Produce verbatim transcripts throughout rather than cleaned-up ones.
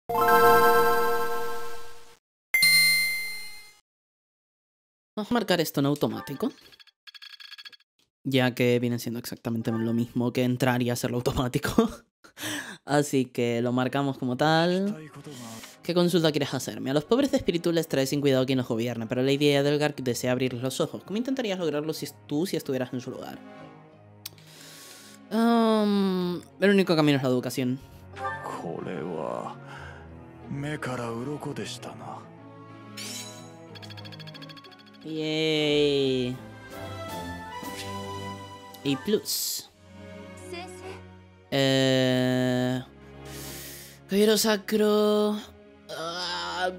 Vamos a marcar esto en automático, ya que viene siendo exactamente lo mismo que entrar y hacerlo automático. Así que lo marcamos como tal. ¿Qué consulta quieres hacerme? A los pobres de espíritu les trae sin cuidado quien los gobierne, pero la idea del Edelgard desea abrirles los ojos. ¿Cómo intentarías lograrlo si tú si estuvieras en su lugar? Um, el único camino es la educación. Yay. Y plus. Eh... Caballero sacro... Uh,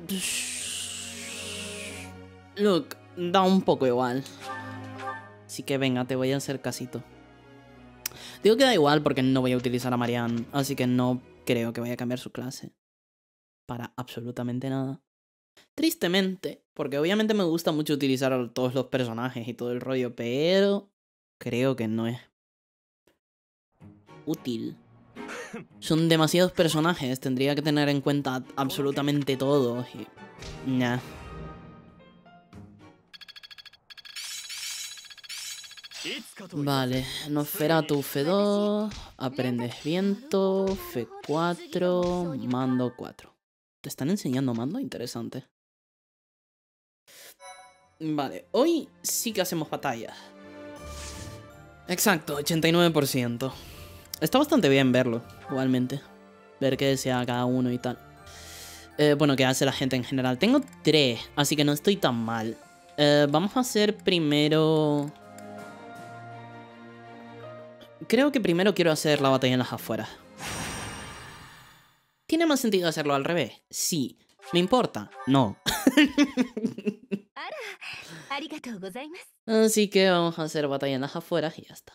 look, da un poco igual. Así que venga, te voy a hacer casito. Digo que da igual porque no voy a utilizar a Marianne, así que no creo que vaya a cambiar su clase. Para absolutamente nada. Tristemente, porque obviamente me gusta mucho utilizar a todos los personajes y todo el rollo, pero creo que no es útil. Son demasiados personajes, tendría que tener en cuenta absolutamente todos y... Nah. Vale, Nosferatu F dos, aprendes viento, F cuatro, mando cuatro. ¿Te están enseñando mando? Interesante. Vale, hoy sí que hacemos batallas. Exacto, ochenta y nueve por ciento. Está bastante bien verlo, igualmente. Ver qué desea cada uno y tal. Eh, bueno, qué hace la gente en general. Tengo tres, así que no estoy tan mal. Eh, vamos a hacer primero... Creo que primero quiero hacer la batalla en las afueras. ¿Tiene más sentido hacerlo al revés? Sí. ¿Me importa? No. Así que vamos a hacer batalla en las afueras y ya está.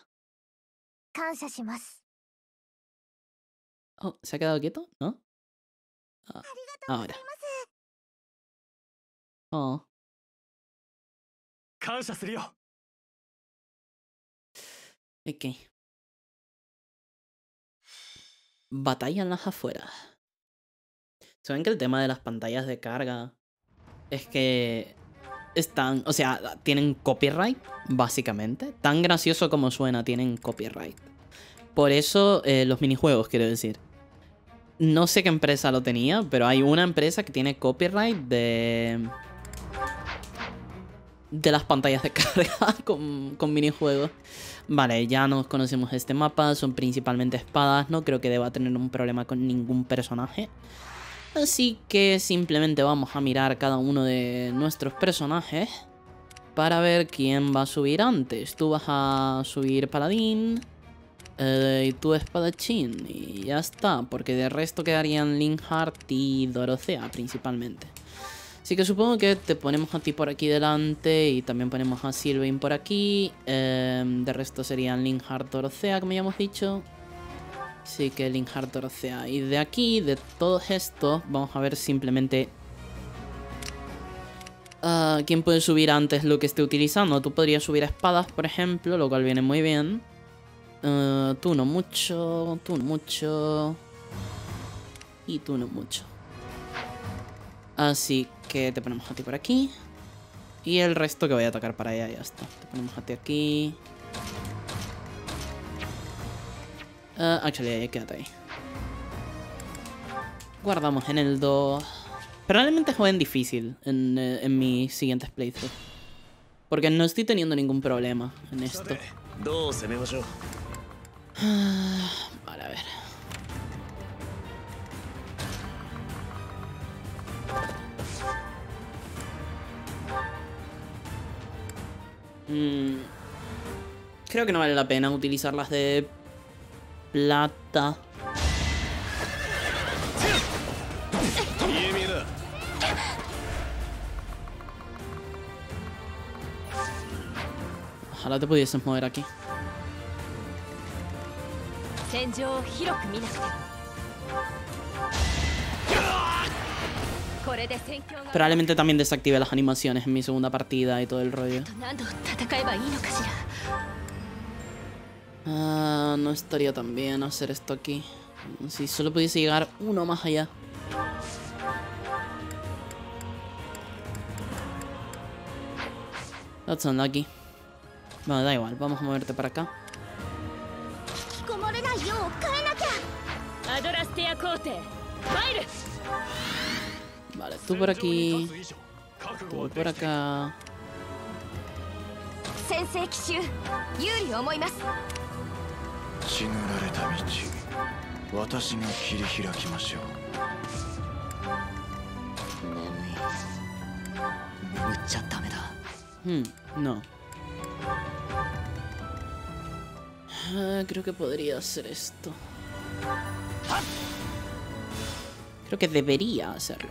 Oh, ¿se ha quedado quieto? ¿No? Ah, ahora. Oh. Ok. Batalla en las afueras. ¿Saben que el tema de las pantallas de carga es que están, o sea, tienen copyright, básicamente? Tan gracioso como suena, tienen copyright. Por eso eh, los minijuegos, quiero decir. No sé qué empresa lo tenía, pero hay una empresa que tiene copyright de... de las pantallas de carga con, con minijuegos. Vale, ya nos conocemos este mapa, son principalmente espadas, no creo que deba tener un problema con ningún personaje. Así que simplemente vamos a mirar cada uno de nuestros personajes para ver quién va a subir antes. Tú vas a subir paladín eh, y tú espadachín y ya está, porque de resto quedarían Linhardt y Dorothea principalmente. Así que supongo que te ponemos a ti por aquí delante y también ponemos a Sylvain por aquí. Eh, de resto serían Linhardt, Dorothea, como ya hemos dicho. Así que Linhardt, Dorothea. Y de aquí, de todos estos, vamos a ver simplemente uh, quién puede subir antes lo que esté utilizando. Tú podrías subir espadas, por ejemplo, lo cual viene muy bien. Uh, tú no mucho, tú no mucho. Y tú no mucho. Así que te ponemos a ti por aquí. Y el resto que voy a atacar para allá, ya está. Te ponemos a ti aquí. Uh, actually, quédate ahí. Guardamos en el dos. Probablemente jueguen difícil en, eh, en mis siguientes playthroughs. Porque no estoy teniendo ningún problema en esto. Vale, a ver. Mm, creo que no vale la pena utilizar las de plata. Ojalá te pudieses mover aquí. Probablemente también desactive las animaciones en mi segunda partida y todo el rollo. Ah, no estaría tan bien hacer esto aquí. Si solo pudiese llegar uno más allá. That's unlucky. Bueno, da igual, vamos a moverte para acá. Vale, tú por aquí. Tú por acá. Hmm, no. Ah, creo que podría hacer esto. Creo que debería hacerlo.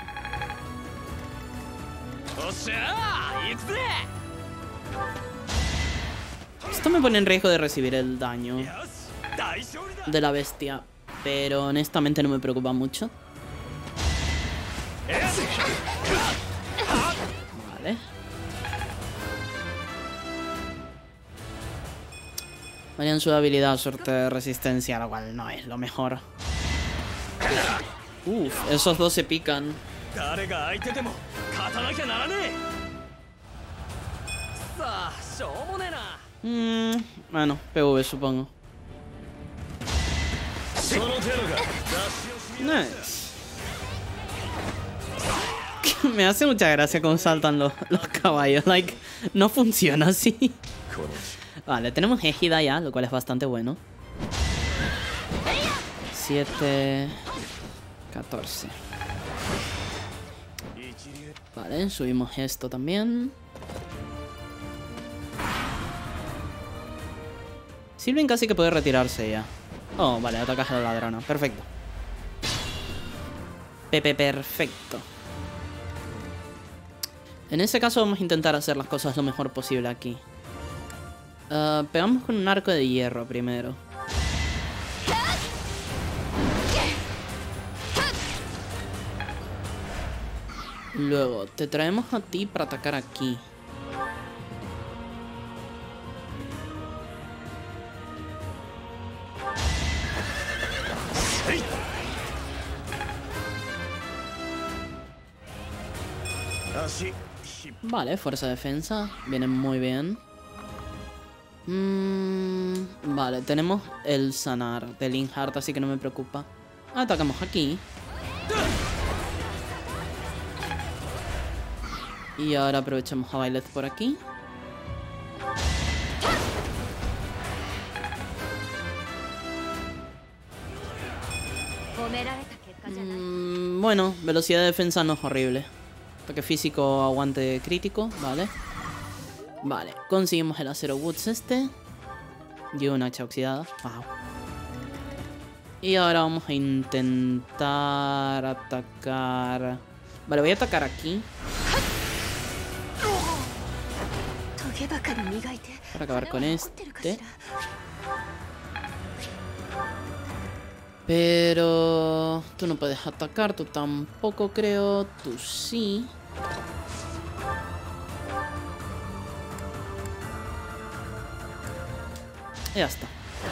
Esto me pone en riesgo de recibir el daño de la bestia, pero honestamente no me preocupa mucho. Vale. Varían su habilidad, suerte de resistencia, lo cual no es lo mejor. Uf, esos dos se pican. Mm, bueno, P V supongo. Nice. Me hace mucha gracia cómo saltan los, los caballos. Like, no funciona así. Vale, tenemos égida ya, lo cual es bastante bueno. siete... catorce. Vale, subimos esto también. Sylvain casi que puede retirarse ya. Oh, vale, atacas a la ladrona. Perfecto. Pepe, perfecto. En ese caso vamos a intentar hacer las cosas lo mejor posible aquí. Uh, pegamos con un arco de hierro primero. Luego, te traemos a ti para atacar aquí. Vale, fuerza de defensa. Viene muy bien. Mm, vale, tenemos el sanar de Linhardt, así que no me preocupa. Atacamos aquí. Y ahora aprovechamos a Byleth por aquí. Mm, bueno, velocidad de defensa no es horrible. Ataque físico, aguante crítico, vale. Vale, conseguimos el acero Woods este. Y una hacha oxidada. Wow. Y ahora vamos a intentar atacar... Vale, voy a atacar aquí. Para acabar con este. Pero... tú no puedes atacar, tú tampoco creo. Tú sí. Ya está.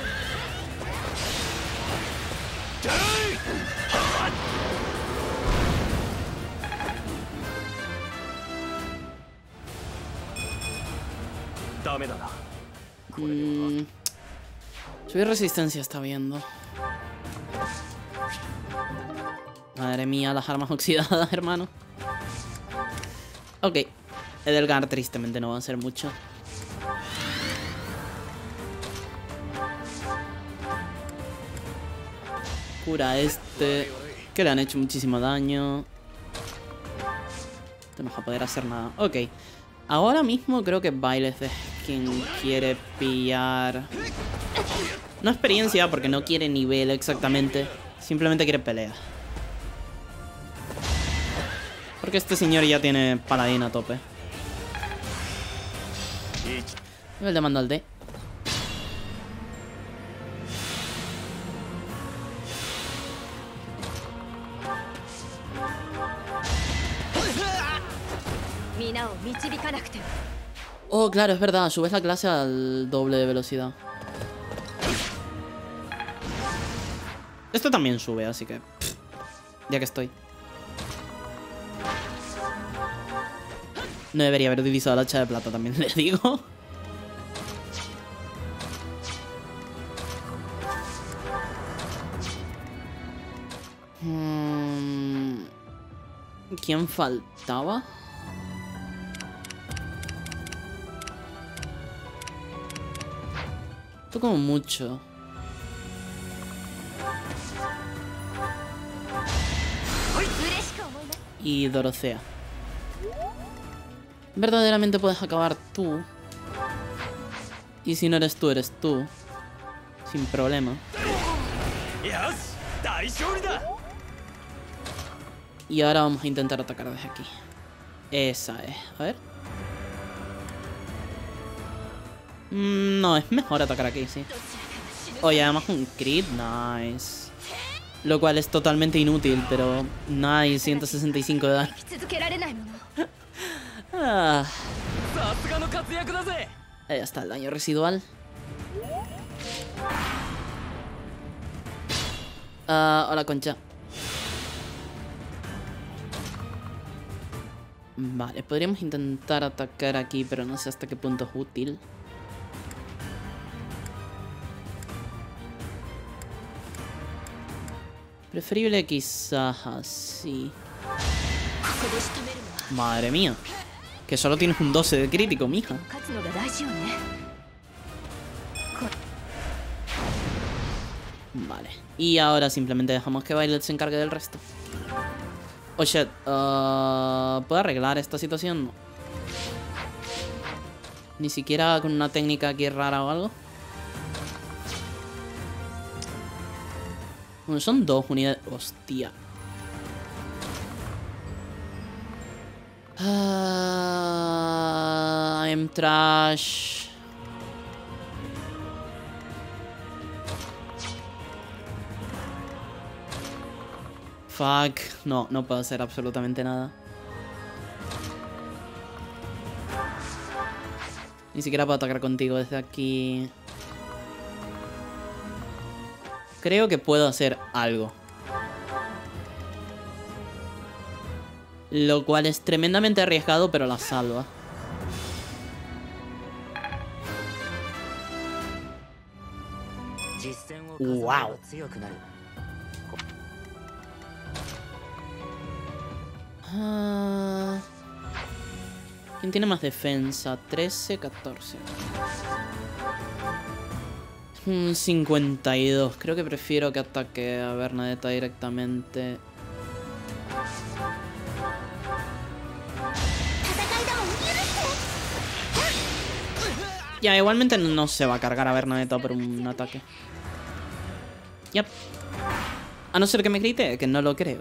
Mm, subir resistencia está viendo. Madre mía, las armas oxidadas, hermano. Ok. Edelgard tristemente no va a hacer mucho. Cura a este, que le han hecho muchísimo daño. No vas a poder hacer nada. Ok. Ahora mismo creo que Byleth es quien quiere pillar... No experiencia, porque no quiere nivel exactamente. Simplemente quiere pelea. Porque este señor ya tiene paladín a tope. Nivel de mando al D. Oh, claro, es verdad. Subes la clase al doble de velocidad. Esto también sube, así que... pff, ya que estoy. No debería haber utilizado la hacha de plata, también les digo. Hmm, ¿quién faltaba? Esto como mucho. Y Dorothea. Verdaderamente puedes acabar tú. Y si no eres tú, eres tú. Sin problema. Y ahora vamos a intentar atacar desde aquí. Esa es. A ver. Mm, no, es mejor atacar aquí, sí. Oye, además un crit. Nice. Lo cual es totalmente inútil, pero... Nice, ciento sesenta y cinco de daño. Ah. Ahí está el daño residual. Uh, hola, Concha. Vale, podríamos intentar atacar aquí, pero no sé hasta qué punto es útil. Preferible quizás así. Madre mía. Que solo tienes un doce de crítico, mija. Vale. Y ahora simplemente dejamos que Violet se encargue del resto. Oh shit. Uh, ¿Puedo arreglar esta situación? No. Ni siquiera con una técnica aquí rara o algo. Bueno, son dos unidades. Hostia. Uh, I'm trash. Fuck. No, no puedo hacer absolutamente nada. Ni siquiera puedo atacar contigo desde aquí. Creo que puedo hacer algo. Lo cual es tremendamente arriesgado, pero la salva. Wow. Uh, ¿Quién tiene más defensa? trece, catorce. Hmm, cincuenta y dos. Creo que prefiero que ataque a Bernadetta directamente. Ya, igualmente no se va a cargar a Bernadetta por un ataque. Yep. A no ser que me grite, que no lo creo.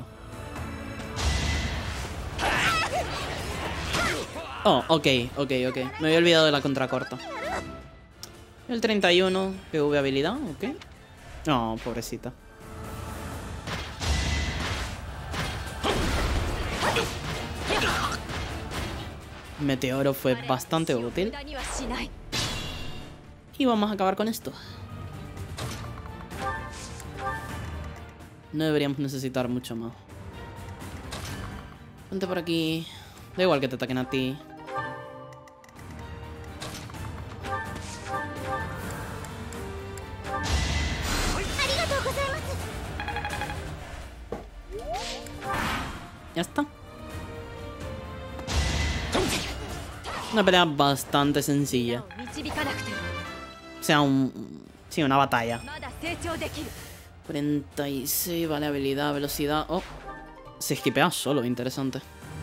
Oh, ok, ok, ok. Me había olvidado de la contracorta. El treinta y uno, P V habilidad, ok. No, pobrecita. Meteoro fue bastante útil. Y vamos a acabar con esto. No deberíamos necesitar mucho más. Ponte por aquí. Da igual que te ataquen a ti. Ya está. Una pelea bastante sencilla. O sea, un... Sí, una batalla. cuarenta y seis, vale, habilidad, velocidad... Oh, se esquipea solo, interesante.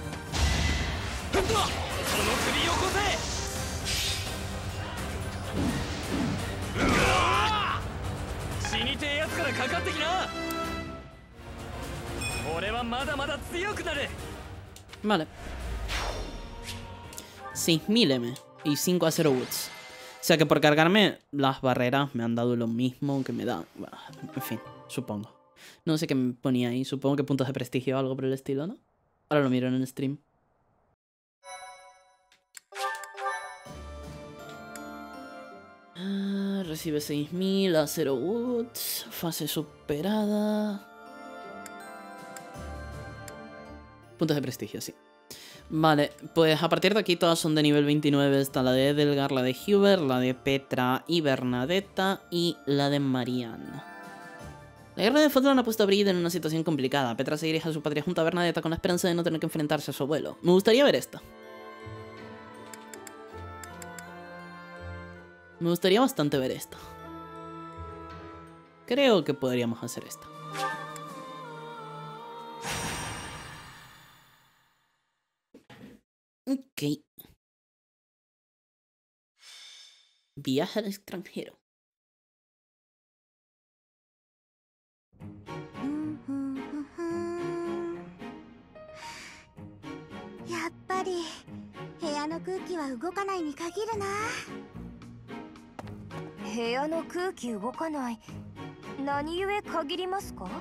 Vale. seis mil M y cinco a cero Woods. O sea que por cargarme las barreras me han dado lo mismo que me da. Bueno, en fin, supongo. No sé qué me ponía ahí. Supongo que puntos de prestigio o algo por el estilo, ¿no? Ahora lo miro en el stream. Ah, recibe seis mil a cero Woods. Fase superada. Puntos de prestigio, sí. Vale, pues a partir de aquí todas son de nivel veintinueve. Está la de Edelgard, la de Hubert, la de Petra y Bernadetta y la de Marianne. La guerra de Fotland ha puesto a Brigid en una situación complicada. Petra se dirige a su patria junto a Bernadetta con la esperanza de no tener que enfrentarse a su abuelo. Me gustaría ver esta. Me gustaría bastante ver esta. Creo que podríamos hacer esta. Ok. Viaje al extranjero. やっぱり部屋の空気は動かないに限るな。 部屋の空気動かない。何故限りますか？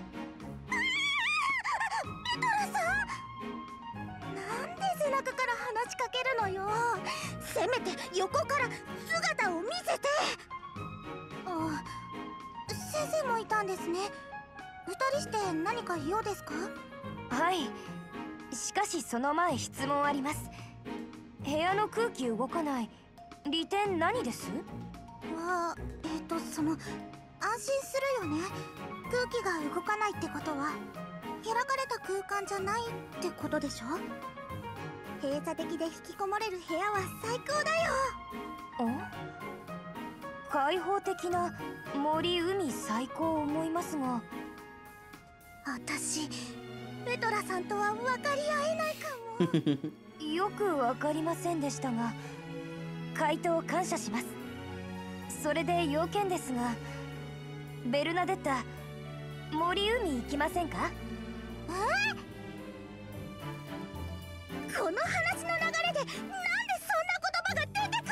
ペトラさん、なんで背中から話しかけるのよ。せめて横から姿を見せて。あ、先生もいたんですね。二人して何か用ですか？ はい。しかしその前質問あります。部屋の空気動かない。利点何です？ は、えっとその安心するよね。空気が動かないってことは開かれた空間じゃないってことでしょ。閉鎖的で引きこもれる部屋は最高だよ。 お？開放的な森海最高思いますが。 私ペトラさんとは分かり合えないかも。 よく分かりませんでしたが回答感謝します。それで要件ですが、ベルナデッタ、森海行きませんか？ え？この話の流れでなんでそんな言葉が出てく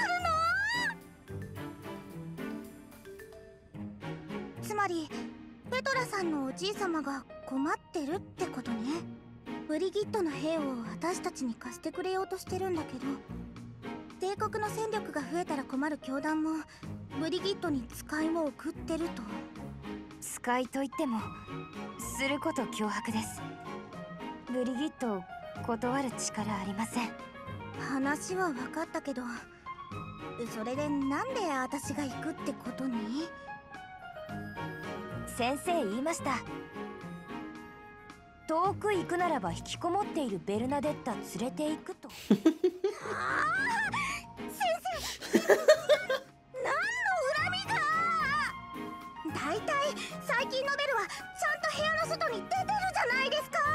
るの？つまりペトラさんのおじいさまが困ってるってことね。ブリギットの兵を私たちに貸してくれようとしてるんだけど、帝国の戦力が増えたら困る教団もブリギットに使いを送ってると。 使いといってもすること脅迫です。ブリギットを断る力ありません。 話は分かったけど、それでなんで私が行くってことに？ 先生言いました。遠く行くならば引きこもっているベルナデッタ連れて行くと。先生何の恨みが？だいたい最近のベルはちゃんと部屋の外に出てるじゃないですか。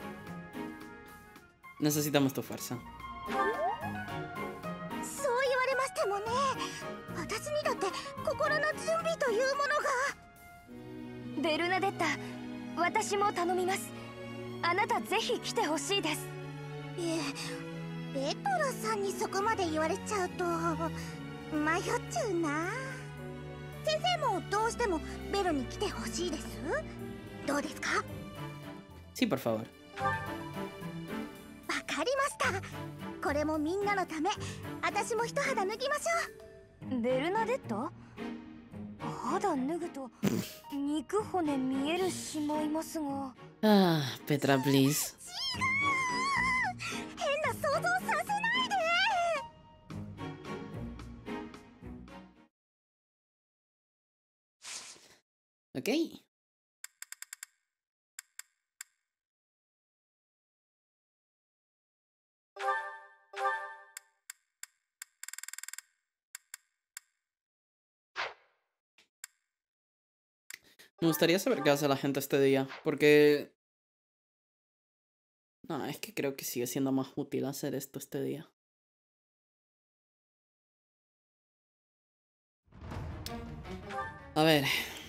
Necesitamos tu fuerza. そう言われましてもね、私にだって心の準備というものが。 ベルナデッタ、私も頼みます。あなたぜひ来てほしいです。 いえ、ペトラさんにそこまで言われちゃうと迷っちゃうな。先生もどうしてもベルに来てほしいです。どうですか？ Sí, por favor. わかりました。これもみんなのため、私も一肌脱ぎましょう。ベルナデッタ？肌脱ぐと肉骨見えるしまいますが。 ああ、Petra, please. 変な想像させないで。 Ok. Me gustaría saber qué hace la gente este día, porque... No, es que creo que sigue siendo más útil hacer esto este día. A ver...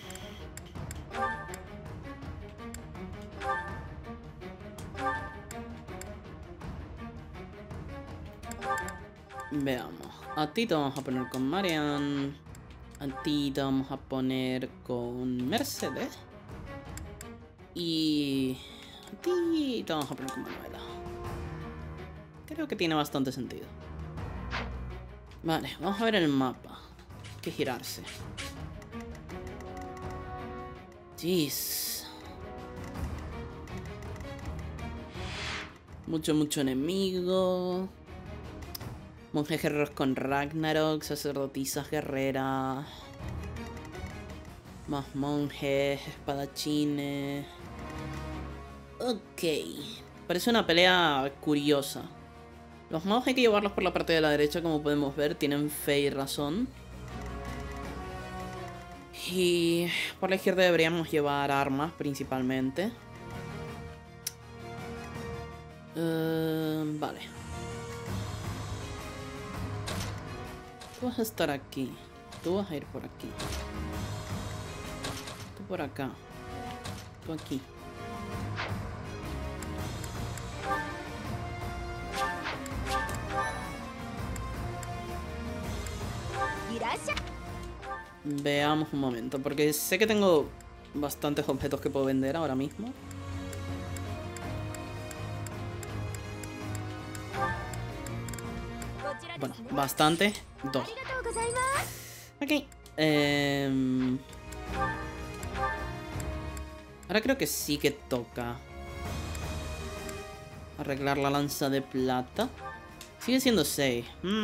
Veamos. A ti te vamos a poner con Marianne. A ti te vamos a poner con Mercedes. Y a ti te vamos a poner con Manuela. Creo que tiene bastante sentido. Vale, vamos a ver el mapa. Hay que girarse. Jeez. Mucho, mucho enemigo. Monjes guerreros con Ragnarok, sacerdotisas guerreras. Más monjes, espadachines. Ok. Parece una pelea curiosa. Los magos hay que llevarlos por la parte de la derecha, como podemos ver. Tienen fe y razón. Y por la izquierda deberíamos llevar armas, principalmente. Uh, vale. Tú vas a estar aquí. Tú vas a ir por aquí. Tú por acá. Tú aquí. Veamos un momento, porque sé que tengo bastantes objetos que puedo vender ahora mismo. Bueno, bastante. Dos. Ok. Eh... Ahora creo que sí que toca arreglar la lanza de plata. Sigue siendo seis. Mm.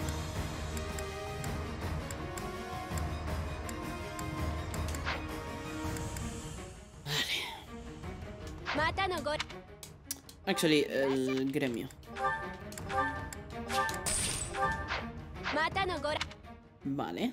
Vale. Actually, el gremio. Vale.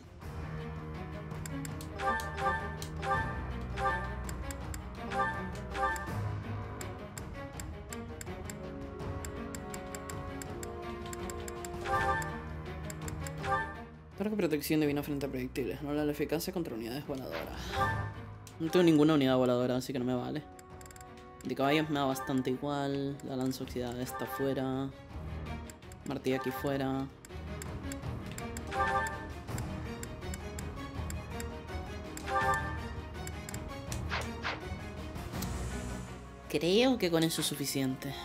Otorga protección divina frente a proyectiles. No la eficacia contra unidades voladoras. No tengo ninguna unidad voladora, así que no me vale. De caballos me da bastante igual. La lanza oxidada está fuera. Martillo aquí fuera. Creo que con eso es suficiente.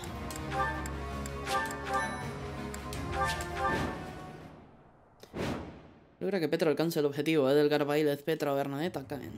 Logra que Petra alcance el objetivo. Edelgard, Byleth, Petra o Bernadetta caen.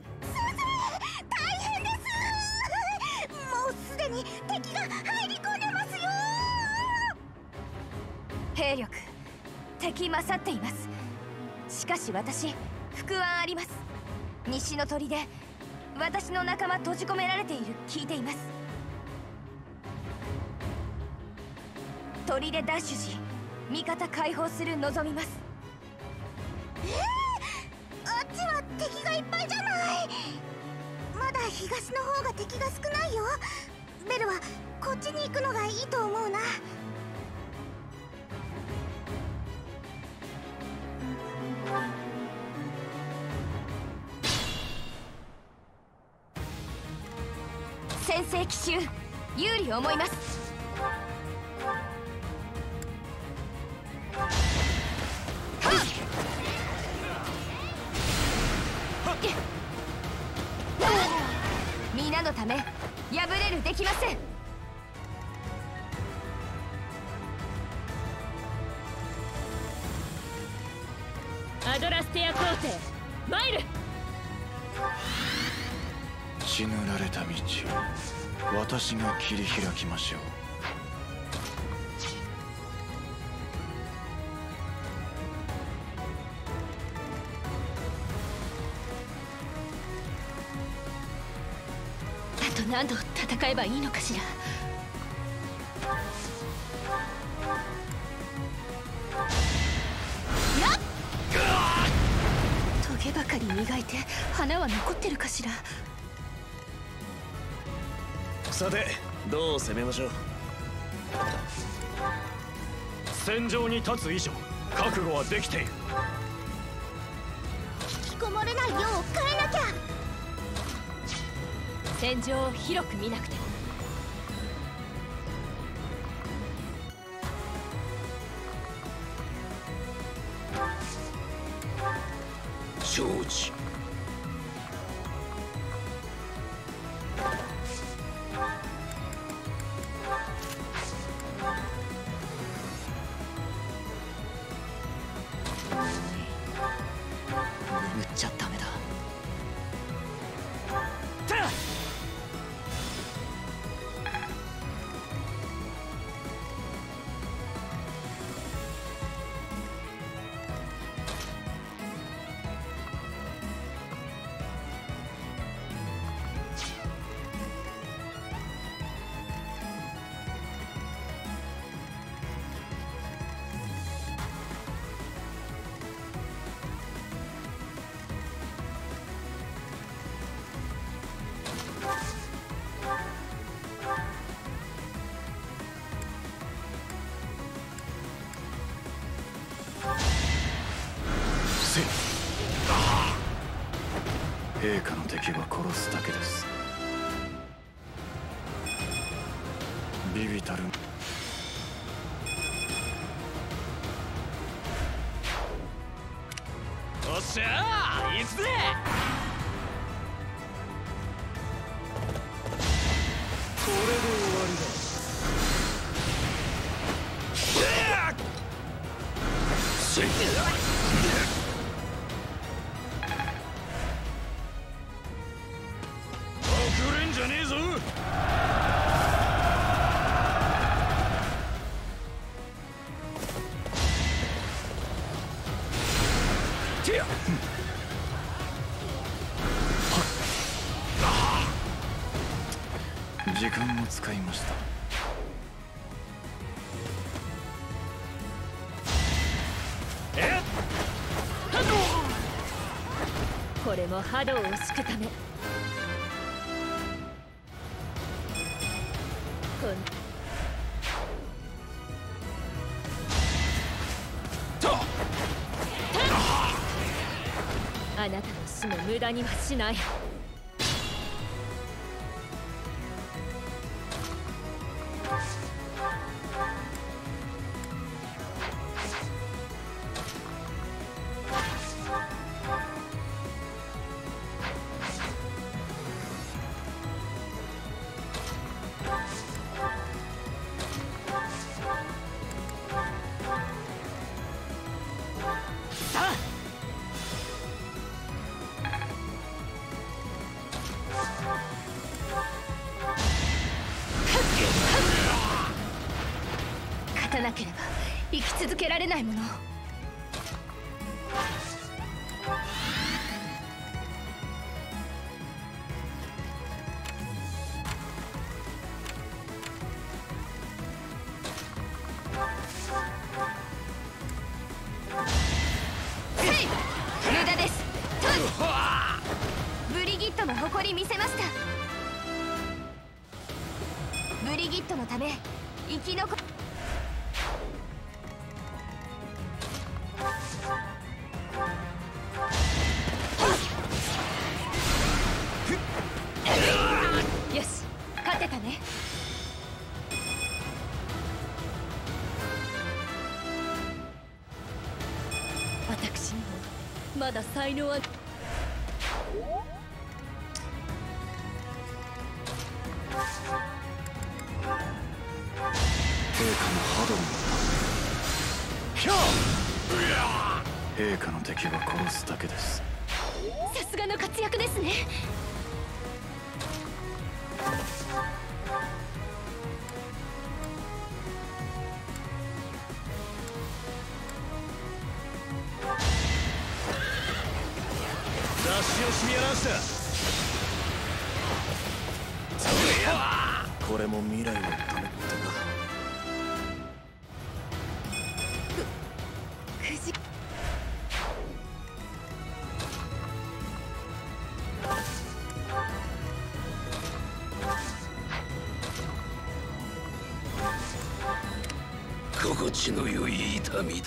陛下の敵は殺すだけです。ビビたる。 おっしゃー、行くぜ。これで終わりだ。遅れんじゃねえぞ。てや時間を使いました。 これも波動を敷くため。こんあなたの死も無駄にはしない。勝たなければ生き続けられないもの。無駄です。ブリギットの誇り見せました。ブリギットのため生き残よし、勝てたね。私にもまだ才能は。 陛下のハドン。陛下の敵は殺すだけです。 さすがの活躍ですね。 雑誌を締め直した。 これも未来のためってか。 くじ心地の良い痛みだ。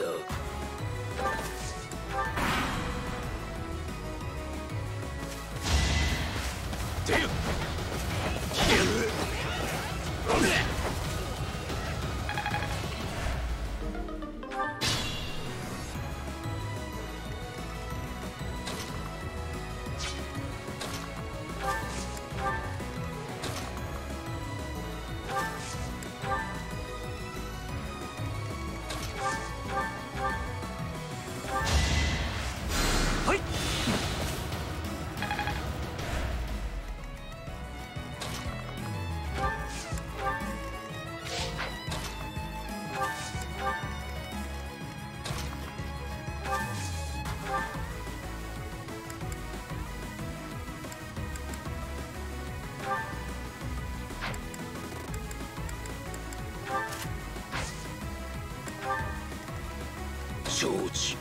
承知。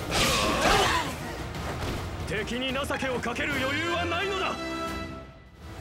敵に情けをかける余裕はないのだ。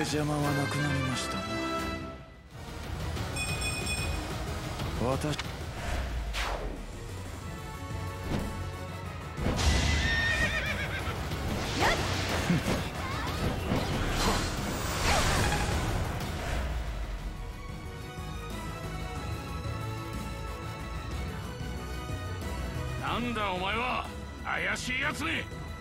邪魔はなくなりましたな。私なんだお前は怪しいやつに。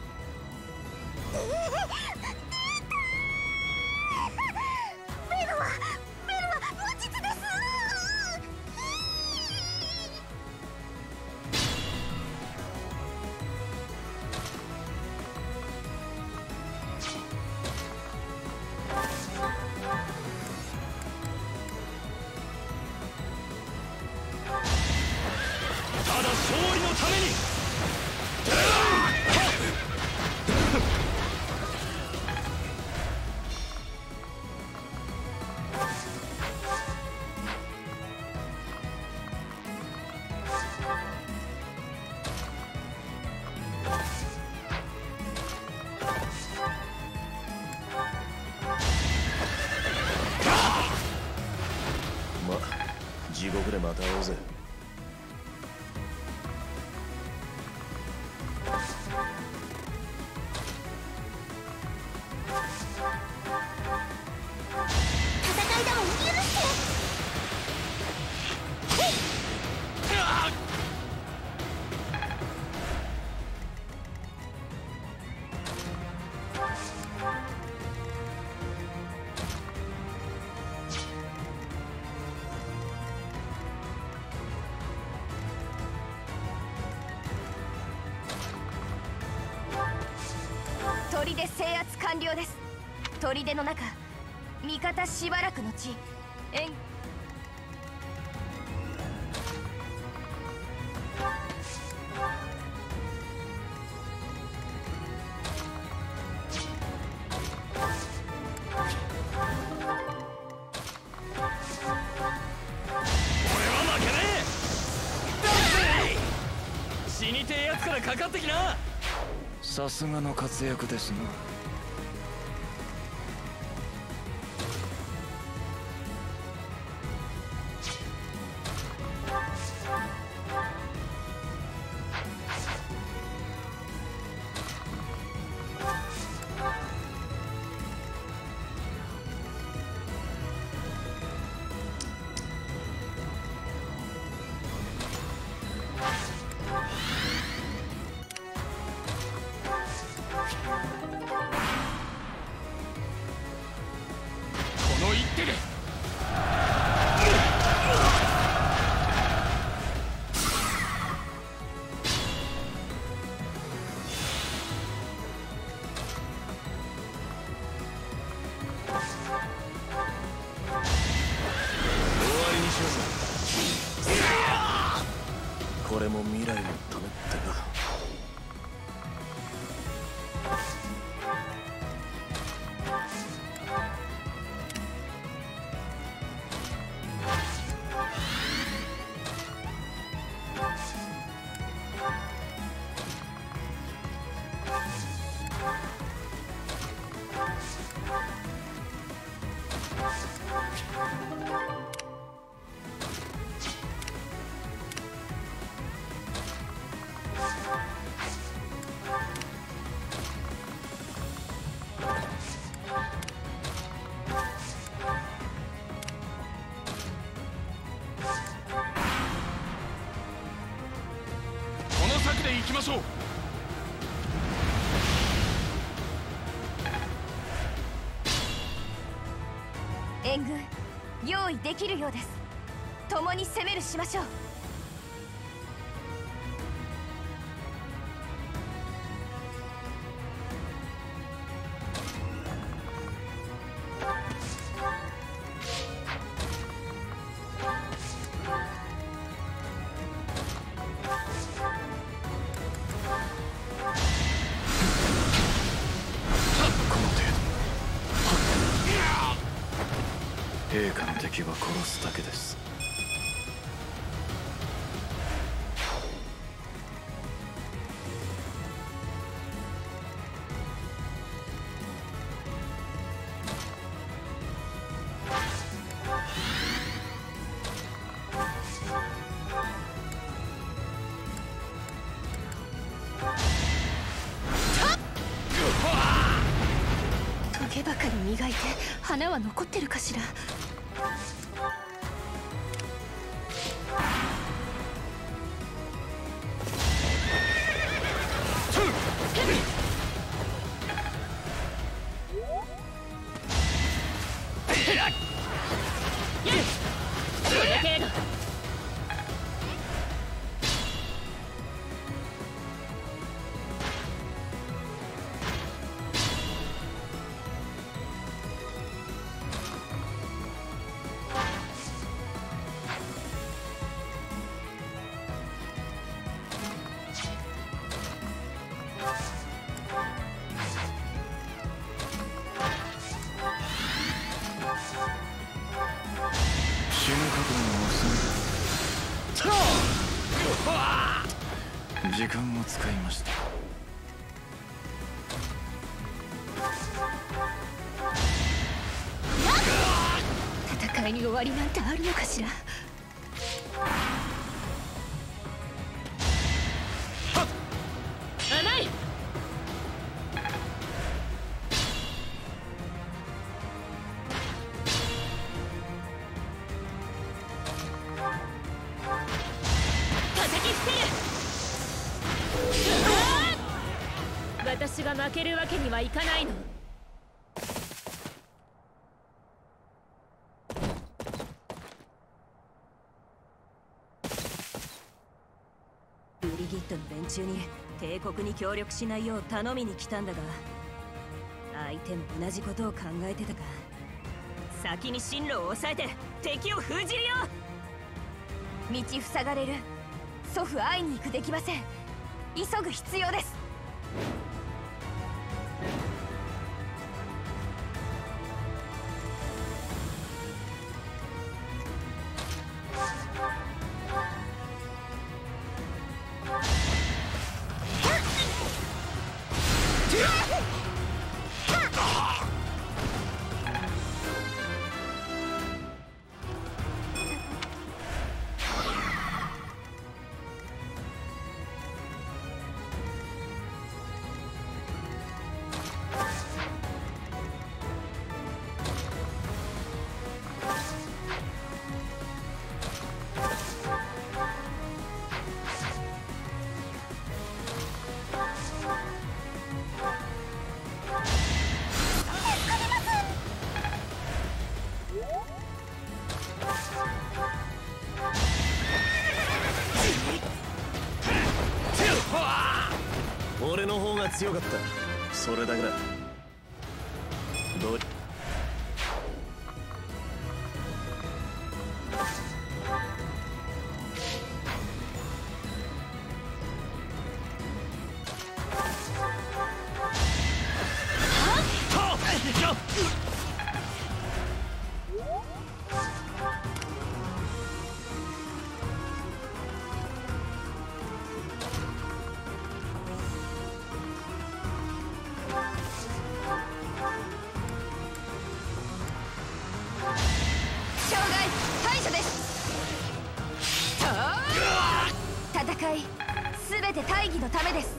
ただ勝利のために。ま、地獄でまた会おうぜ。 戦いだもん許して。 砦制圧完了です。砦の中、味方しばらくのち、援死にてえやつからかかってきな。 さすがの活躍ですな。 この一手で。終わりにしようぜ。これも未来のためってか。この策で行きましょう。 援軍用意できるようです。共に攻めるしましょう。 陛下の敵は殺すだけです。 て花は残ってるかしら。 死ぬ覚悟も遅い。時間を使いました。 戦いに終わりなんてあるのかしら。甘い。叩き捨てる。私が負けるわけにはいかないの。ブリギットの連中に帝国に協力しないよう頼みに来たんだが、相手も同じことを考えてたか。先に進路を抑えて敵を封じるよ。道塞がれる。祖父会いに行くできません。急ぐ必要です。 俺の方が強かった。それだけだ。どう戦い全て大義のためです。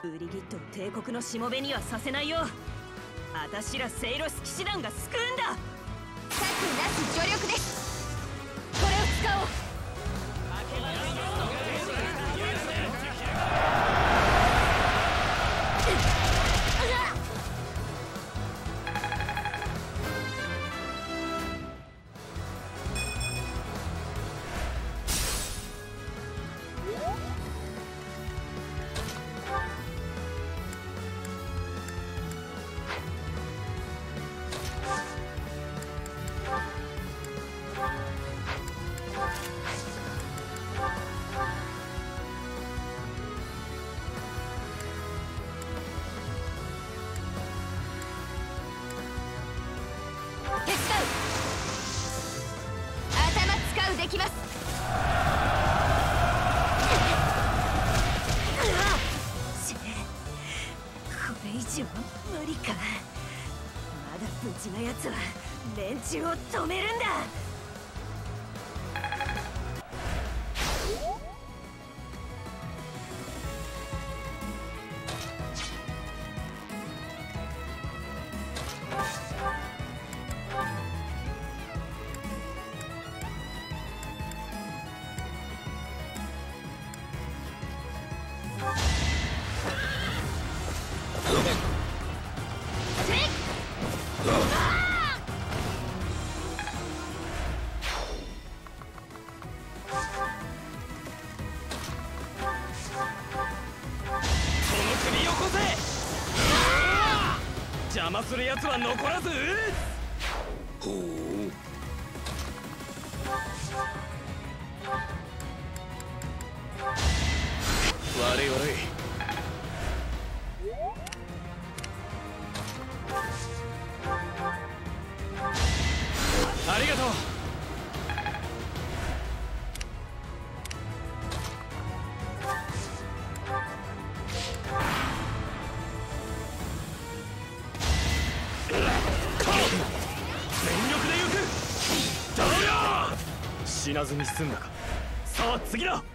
ブリギットを帝国のしもべにはさせないよ。私らセイロス騎士団が救うんだ。 策なし助力です。これを使おう。できます。 これ以上無理か。まだ無事なやつは連中を止めるんだ。 邪魔するやつは残らず。ほう。悪い悪い。ありがとう。死なずに済んだか。さあ次だ。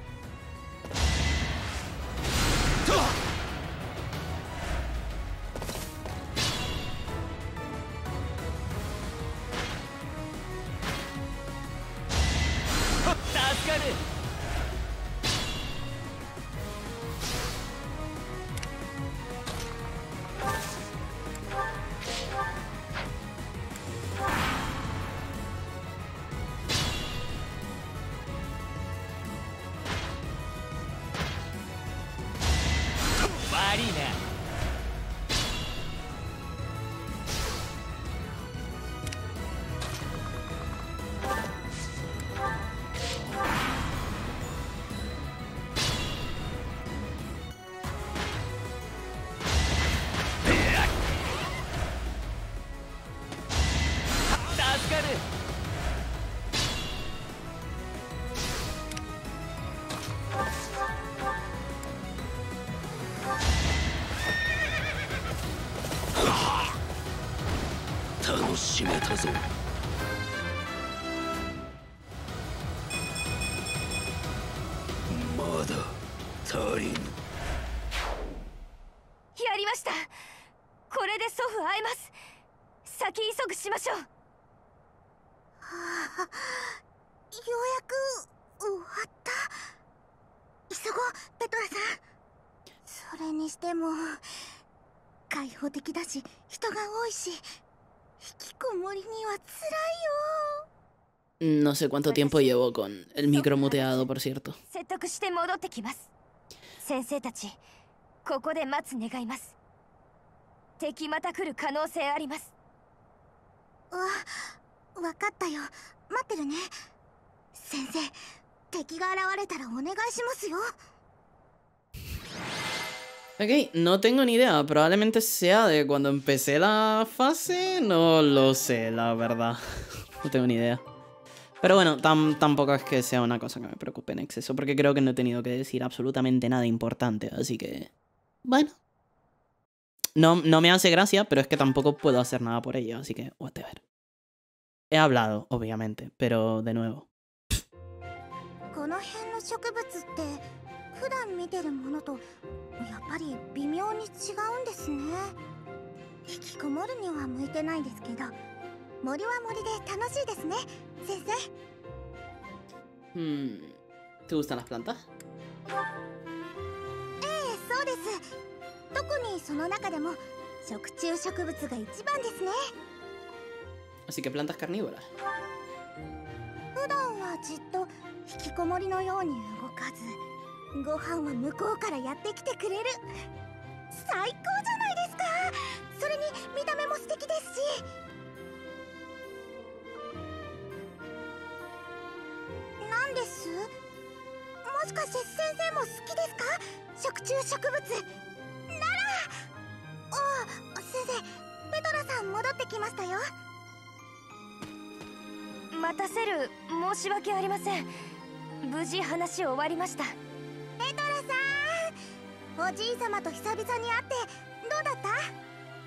助かる。悪いな。助かる。楽しめたぞ。まだ足りぬ。 やりました。これで祖父会えます。先急ぐしましょう。はあ、ようやく終わった。急ごうペトラさん。それにしても開放的だし人が多いし、引きこもりには辛いよ。 No sé cuánto tiempo llevo con el micro muteado, por cierto. 説得して戻ってきます。先生たち、ここで待つ願います。敵また来る可能性あります。 わ、わかったよ。待ってるね。先生、敵が現れたらお願いしますよ。 Ok, no tengo ni idea. Probablemente sea de cuando empecé la fase. No lo sé, la verdad. No tengo ni idea. Pero bueno, tam tampoco es que sea una cosa que me preocupe en exceso, porque creo que no he tenido que decir absolutamente nada importante, así que... Bueno. No, no me hace gracia, pero es que tampoco puedo hacer nada por ello, así que whatever. He hablado, obviamente, pero de nuevo. この辺の植物って普段見てるものとやっぱり微妙に違うんですね。引きこもるには向いてないですけど、森は森で楽しいですね、先生。 Hmm. ¿Te gustan las plantas? ええ、そうです。特にその中でも食虫植物が一番ですね。 Así que plantas carnívoras. 普段はじっと引きこもりのように動かず、ご飯は向こうからやってきてくれる。最高じゃないですか。それに見た目も素敵ですし。なんです？もしかして先生も好きですか？食虫植物なら。ああ、先生、ペトラさん戻ってきましたよ。 待たせる申し訳ありません。無事話終わりました。 ペトラさん、おじい様と久々に会ってどうだった？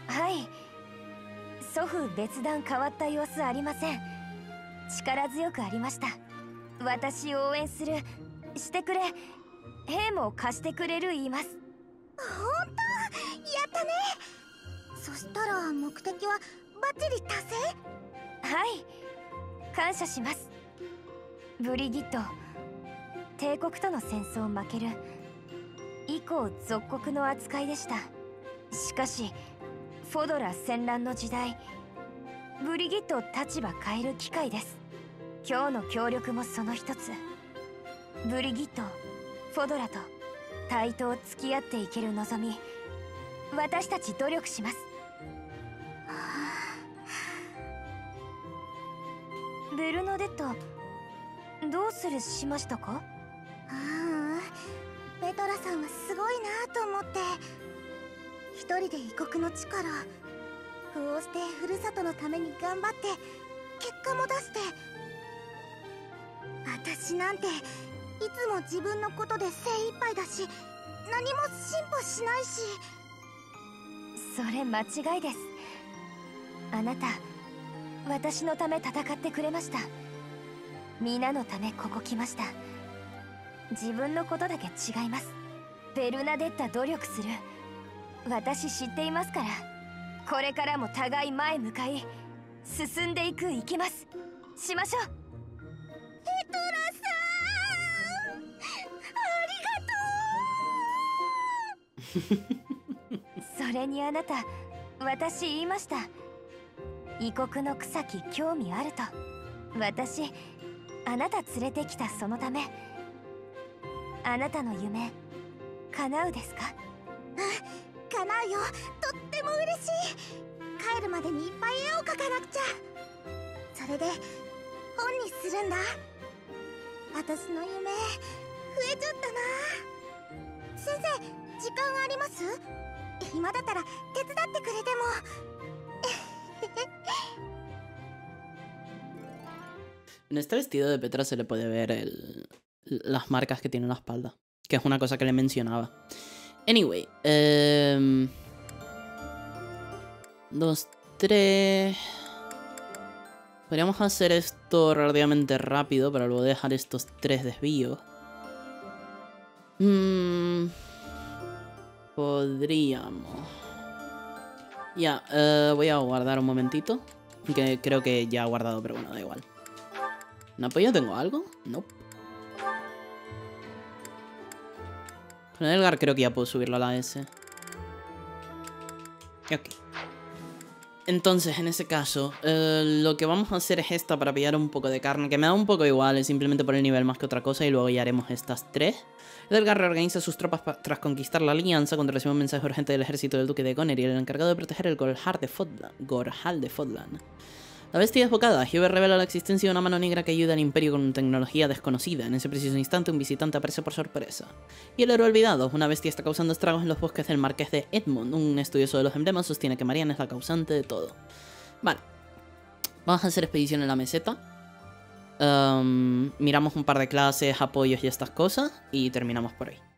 はい、祖父別段変わった様子ありません。力強くありました。私を応援する、してくれ、兵も貸してくれる言います。 本当？やったね。そしたら目的はバッチリ達成？ はい、感謝します。ブリギット、帝国との戦争を負ける以降属国の扱いでした。しかしフォドラ戦乱の時代、ブリギットを立場変える機会です。今日の協力もその一つ。ブリギット、フォドラと対等付き合っていける望み、私たち努力します。ベルナデッタ、どうするしましたか？ ああ、ペトラさんはすごいなと思って。一人で異国の地からこうしてふるさとのために頑張って結果も出して。私なんていつも自分のことで精一杯だし、何も進歩しないし。 それ間違いです。あなた、私のため戦ってくれました。皆のためここ来ました。自分のことだけ違います。ベルナデッタ努力する、私知っていますから。これからも互い前向かい進んでいく、いきます。しましょう。 ペトラさん、ありがとう。 それにあなた、私言いました。異国の草木興味あると。私、あなた連れてきたそのため。あなたの夢、叶うですか？ うん、叶うよ。とっても嬉しい。帰るまでにいっぱい絵を描かなくちゃ。それで本にするんだ。私の夢、増えちゃったな。先生、時間あります？暇だったら手伝ってくれても。 En este vestido de Petra se le puede ver el, las marcas que tiene en la espalda, que es una cosa que le mencionaba. Anyway, eh, dos, tres... Podríamos hacer esto relativamente rápido para luego dejar estos tres desvíos. Mm, podríamos... Ya, eh, voy a guardar un momentito, que creo que ya he guardado, pero bueno, da igual. ¿En apoyo tengo algo? No. Nope. Con Edgar creo que ya puedo subirlo a la S. Ok. Entonces, en ese caso, eh, lo que vamos a hacer es esta para pillar un poco de carne, que me da un poco igual, es simplemente por el nivel más que otra cosa, y luego ya haremos estas tres. Edgar reorganiza sus tropas tras conquistar la alianza cuando recibe un mensaje urgente del ejército del duque de Goneril, el encargado de proteger el Gorhal de Fodlan. Gorhal de Fodlan. La bestia desbocada, Hubert revela la existencia de una mano negra que ayuda al imperio con tecnología desconocida. En ese preciso instante, un visitante aparece por sorpresa. Y el héroe olvidado, una bestia está causando estragos en los bosques del Marqués de Edmond. Un estudioso de los emblemas sostiene que Marianne es la causante de todo. Vale. Vamos a hacer expedición en la meseta. Um, miramos un par de clases, apoyos y estas cosas. Y terminamos por hoy.